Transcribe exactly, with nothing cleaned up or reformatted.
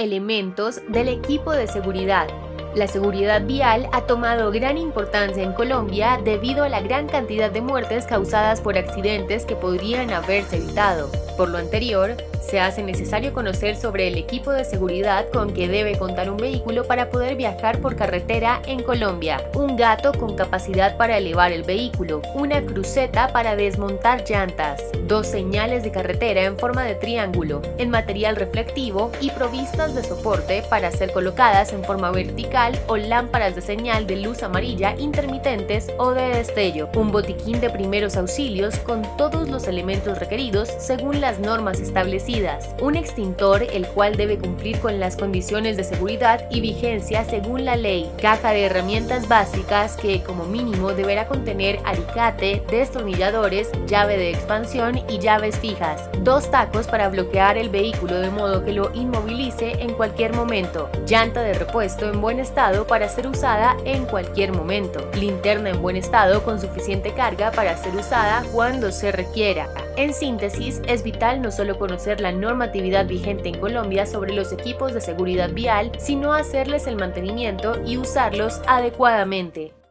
elementos del equipo de seguridad. La seguridad vial ha tomado gran importancia en Colombia debido a la gran cantidad de muertes causadas por accidentes que podrían haberse evitado. Por lo anterior, se hace necesario conocer sobre el equipo de seguridad con que debe contar un vehículo para poder viajar por carretera en Colombia. Un gato con capacidad para elevar el vehículo, una cruceta para desmontar llantas, dos señales de carretera en forma de triángulo, en material reflectivo y provistas de soporte para ser colocadas en forma vertical o lámparas de señal de luz amarilla intermitentes o de destello, un botiquín de primeros auxilios con todos los elementos requeridos según las normas establecidas, un extintor el cual debe cumplir con las condiciones de seguridad y vigencia según la ley, caja de herramientas básicas que como mínimo deberá contener alicate, destornilladores, llave de expansión y llaves fijas, dos tacos para bloquear el vehículo de modo que lo inmovilice en cualquier momento, llanta de repuesto en buen estado para ser usada en cualquier momento, linterna en buen estado con suficiente carga para ser usada cuando se requiera. En síntesis, es vital no solo conocer la normatividad vigente en Colombia sobre los equipos de seguridad vial, sino hacerles el mantenimiento y usarlos adecuadamente.